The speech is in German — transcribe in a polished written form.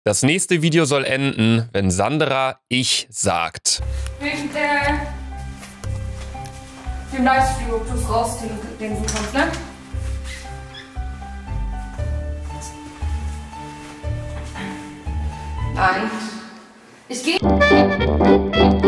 Das nächste Video soll enden, wenn Sandra ich sagt. Wegen dem Livestream, ob du es rausdenken kannst, ne? Nein. Ich gehe.